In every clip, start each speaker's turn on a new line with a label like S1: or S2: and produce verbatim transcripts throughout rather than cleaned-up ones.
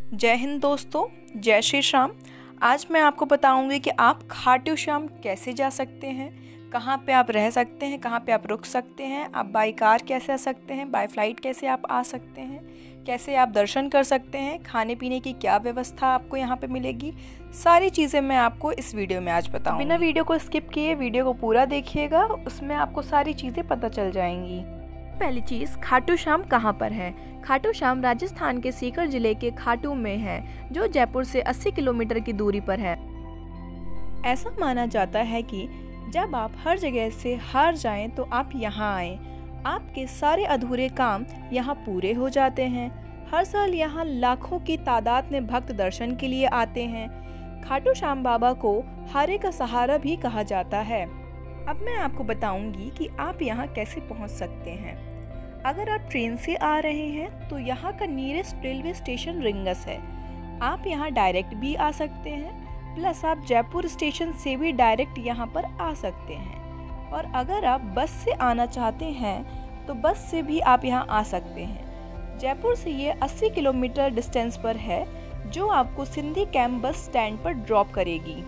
S1: जय हिंद दोस्तों, जय श्री श्याम। आज मैं आपको बताऊंगी कि आप खाटू श्याम कैसे जा सकते हैं, कहां पे आप रह सकते हैं, कहां पे आप रुक सकते हैं, आप बाई कार कैसे आ सकते हैं, बाय फ्लाइट कैसे आप आ सकते हैं, कैसे आप दर्शन कर सकते हैं, खाने पीने की क्या व्यवस्था आपको यहां पे मिलेगी। सारी चीज़ें मैं आपको इस वीडियो में आज बताऊंगी। बिना वीडियो को स्किप किए वीडियो को पूरा देखिएगा, उसमें आपको सारी चीज़ें पता चल जाएंगी। पहली चीज़, खाटू श्याम कहाँ पर है। खाटू श्याम राजस्थान के सीकर जिले के खाटू में है, जो जयपुर से अस्सी किलोमीटर की दूरी पर है। ऐसा माना जाता है कि जब आप हर जगह से हार जाएं तो आप यहाँ आएं, आपके सारे अधूरे काम यहाँ पूरे हो जाते हैं। हर साल यहाँ लाखों की तादाद में भक्त दर्शन के लिए आते हैं। खाटू श्याम बाबा को हारे का सहारा भी कहा जाता है। अब मैं आपको बताऊंगी कि आप यहाँ कैसे पहुँच सकते हैं। अगर आप ट्रेन से आ रहे हैं तो यहाँ का नियरेस्ट रेलवे स्टेशन रिंगस है। आप यहाँ डायरेक्ट भी आ सकते हैं, प्लस आप जयपुर स्टेशन से भी डायरेक्ट यहाँ पर आ सकते हैं। और अगर आप बस से आना चाहते हैं तो बस से भी आप यहाँ आ सकते हैं। जयपुर से ये अस्सी किलोमीटर डिस्टेंस पर है, जो आपको सिंधी कैंप बस स्टैंड पर ड्रॉप करेगी।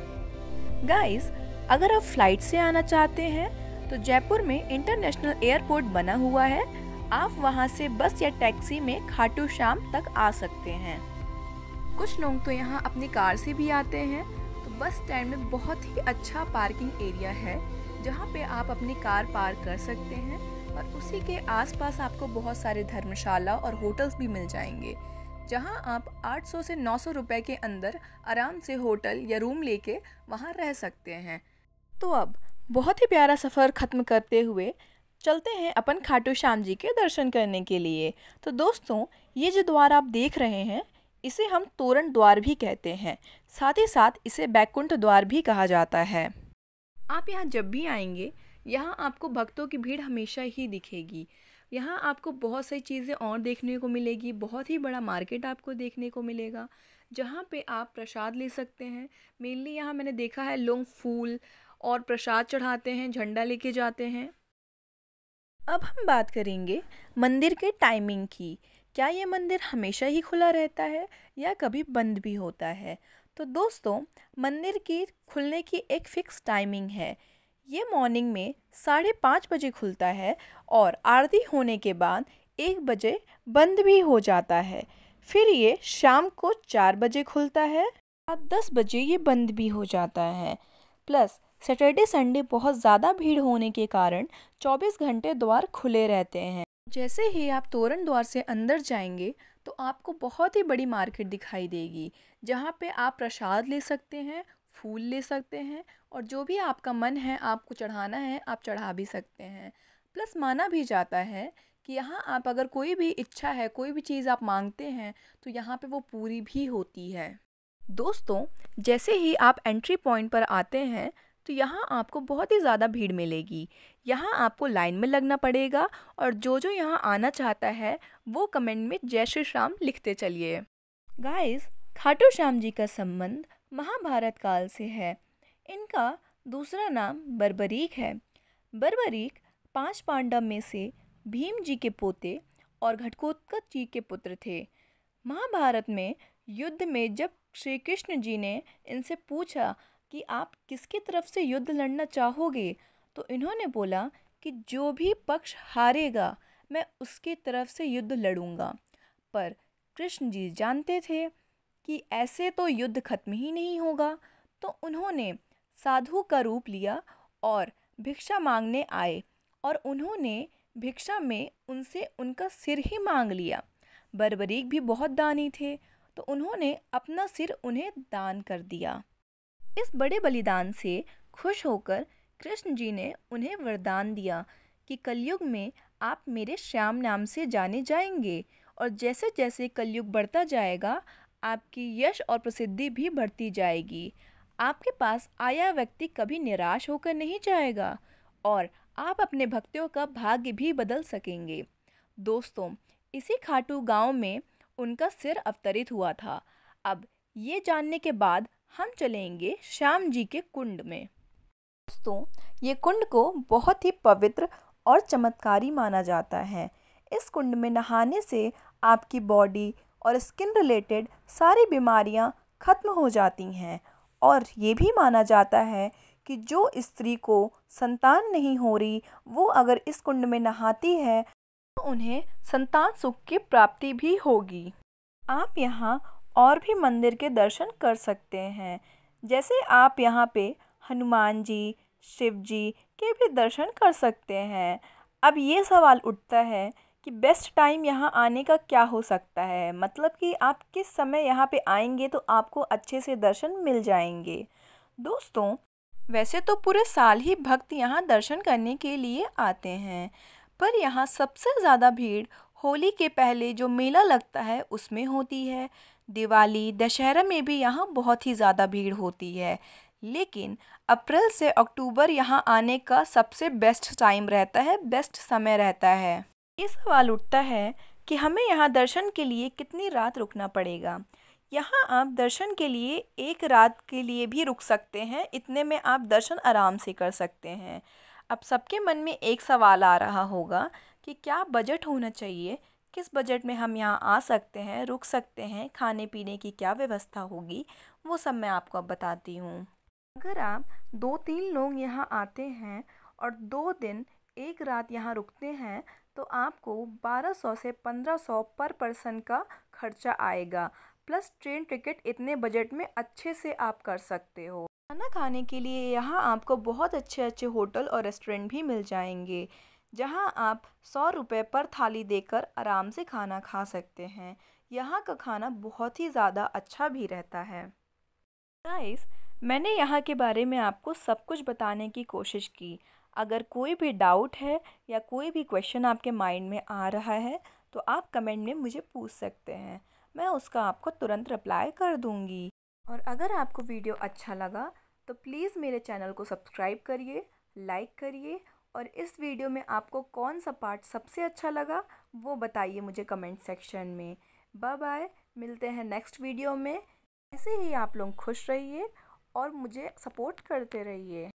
S1: गाइस, अगर आप फ्लाइट से आना चाहते हैं तो जयपुर में इंटरनेशनल एयरपोर्ट बना हुआ है। आप वहां से बस या टैक्सी में खाटू श्याम तक आ सकते हैं। कुछ लोग तो यहाँ अपनी कार से भी आते हैं। तो बस स्टैंड में बहुत ही अच्छा पार्किंग एरिया है, जहाँ पे आप अपनी कार पार्क कर सकते हैं। और उसी के आसपास आपको बहुत सारे धर्मशाला और होटल्स भी मिल जाएंगे, जहाँ आप आठ सौ से नौ सौ रुपए के अंदर आराम से होटल या रूम लेके वहाँ रह सकते हैं। तो अब बहुत ही प्यारा सफ़र ख़त्म करते हुए चलते हैं अपन खाटू श्याम जी के दर्शन करने के लिए। तो दोस्तों, ये जो द्वार आप देख रहे हैं, इसे हम तोरण द्वार भी कहते हैं। साथ ही साथ इसे बैकुंठ द्वार भी कहा जाता है। आप यहाँ जब भी आएंगे, यहाँ आपको भक्तों की भीड़ हमेशा ही दिखेगी। यहाँ आपको बहुत सारी चीज़ें और देखने को मिलेगी। बहुत ही बड़ा मार्केट आपको देखने को मिलेगा, जहाँ पे आप प्रसाद ले सकते हैं। मेनली यहाँ मैंने देखा है लोग फूल और प्रसाद चढ़ाते हैं, झंडा लेके जाते हैं। अब हम बात करेंगे मंदिर के टाइमिंग की। क्या ये मंदिर हमेशा ही खुला रहता है या कभी बंद भी होता है? तो दोस्तों, मंदिर की खुलने की एक फ़िक्स टाइमिंग है। ये मॉर्निंग में साढ़े पाँच बजे खुलता है और आरती होने के बाद एक बजे बंद भी हो जाता है। फिर ये शाम को चार बजे खुलता है और दस बजे ये बंद भी हो जाता है। प्लस सैटरडे संडे बहुत ज़्यादा भीड़ होने के कारण चौबीस घंटे द्वार खुले रहते हैं। जैसे ही आप तोरण द्वार से अंदर जाएंगे तो आपको बहुत ही बड़ी मार्केट दिखाई देगी, जहाँ पे आप प्रसाद ले सकते हैं, फूल ले सकते हैं, और जो भी आपका मन है आपको चढ़ाना है आप चढ़ा भी सकते हैं। प्लस माना भी जाता है कि यहाँ आप अगर कोई भी इच्छा है, कोई भी चीज़ आप मांगते हैं तो यहाँ पे वो पूरी भी होती है। दोस्तों, जैसे ही आप एंट्री पॉइंट पर आते हैं तो यहाँ आपको बहुत ही ज़्यादा भीड़ मिलेगी। यहाँ आपको लाइन में लगना पड़ेगा, और जो जो यहाँ आना चाहता है वो कमेंट में जय श्री श्याम लिखते चलिए। गाइस, खाटू श्याम जी का संबंध महाभारत काल से है। इनका दूसरा नाम बर्बरीक है। बर्बरीक पांच पांडव में से भीम जी के पोते और घटोत्कच जी के पुत्र थे। महाभारत में युद्ध में जब श्री कृष्ण जी ने इनसे पूछा कि आप किसकी तरफ से युद्ध लड़ना चाहोगे, तो इन्होंने बोला कि जो भी पक्ष हारेगा मैं उसकी तरफ से युद्ध लड़ूंगा। पर कृष्ण जी जानते थे कि ऐसे तो युद्ध खत्म ही नहीं होगा, तो उन्होंने साधु का रूप लिया और भिक्षा मांगने आए, और उन्होंने भिक्षा में उनसे उनका सिर ही मांग लिया। बर्बरीक भी बहुत दानी थे, तो उन्होंने अपना सिर उन्हें दान कर दिया। इस बड़े बलिदान से खुश होकर कृष्ण जी ने उन्हें वरदान दिया कि कलयुग में आप मेरे श्याम नाम से जाने जाएंगे, और जैसे जैसे कलयुग बढ़ता जाएगा आपकी यश और प्रसिद्धि भी बढ़ती जाएगी। आपके पास आया व्यक्ति कभी निराश होकर नहीं जाएगा, और आप अपने भक्तों का भाग्य भी बदल सकेंगे। दोस्तों, इसी खाटू गांव में उनका सिर अवतरित हुआ था। अब ये जानने के बाद हम चलेंगे श्याम जी के कुंड में। दोस्तों, ये कुंड को बहुत ही पवित्र और चमत्कारी माना जाता है। इस कुंड में नहाने से आपकी बॉडी और स्किन रिलेटेड सारी बीमारियां ख़त्म हो जाती हैं। और ये भी माना जाता है कि जो स्त्री को संतान नहीं हो रही वो अगर इस कुंड में नहाती है तो उन्हें संतान सुख की प्राप्ति भी होगी। आप यहाँ और भी मंदिर के दर्शन कर सकते हैं, जैसे आप यहाँ पे हनुमान जी, शिव जी के भी दर्शन कर सकते हैं। अब ये सवाल उठता है कि बेस्ट टाइम यहाँ आने का क्या हो सकता है, मतलब कि आप किस समय यहाँ पे आएंगे तो आपको अच्छे से दर्शन मिल जाएंगे। दोस्तों, वैसे तो पूरे साल ही भक्त यहाँ दर्शन करने के लिए आते हैं, पर यहाँ सबसे ज़्यादा भीड़ होली के पहले जो मेला लगता है उसमें होती है। दिवाली, दशहरा में भी यहाँ बहुत ही ज़्यादा भीड़ होती है, लेकिन अप्रैल से अक्टूबर यहाँ आने का सबसे बेस्ट टाइम रहता है, बेस्ट समय रहता है। ये सवाल उठता है कि हमें यहाँ दर्शन के लिए कितनी रात रुकना पड़ेगा। यहाँ आप दर्शन के लिए एक रात के लिए भी रुक सकते हैं, इतने में आप दर्शन आराम से कर सकते हैं। अब सबके मन में एक सवाल आ रहा होगा कि क्या बजट होना चाहिए, किस बजट में हम यहाँ आ सकते हैं, रुक सकते हैं, खाने पीने की क्या व्यवस्था होगी, वो सब मैं आपको अब बताती हूँ। अगर आप दो तीन लोग यहाँ आते हैं और दो दिन एक रात यहाँ रुकते हैं तो आपको बारह सौ से पंद्रह सौ पर पर्सन का खर्चा आएगा, प्लस ट्रेन टिकट इतने बजट में अच्छे से आप कर सकते हो। खाना खाने के लिए यहाँ आपको बहुत अच्छे अच्छे होटल और रेस्टोरेंट भी मिल जाएंगे, जहाँ आप सौ रुपये पर थाली देकर आराम से खाना खा सकते हैं। यहाँ का खाना बहुत ही ज़्यादा अच्छा भी रहता है। गाइस, मैंने यहाँ के बारे में आपको सब कुछ बताने की कोशिश की। अगर कोई भी डाउट है या कोई भी क्वेश्चन आपके माइंड में आ रहा है तो आप कमेंट में मुझे पूछ सकते हैं, मैं उसका आपको तुरंत रिप्लाई कर दूँगी। और अगर आपको वीडियो अच्छा लगा तो प्लीज़ मेरे चैनल को सब्सक्राइब करिए, लाइक करिए, और इस वीडियो में आपको कौन सा पार्ट सबसे अच्छा लगा वो बताइए मुझे कमेंट सेक्शन में। बाय बाय, मिलते हैं नेक्स्ट वीडियो में। ऐसे ही आप लोग खुश रहिए और मुझे सपोर्ट करते रहिए।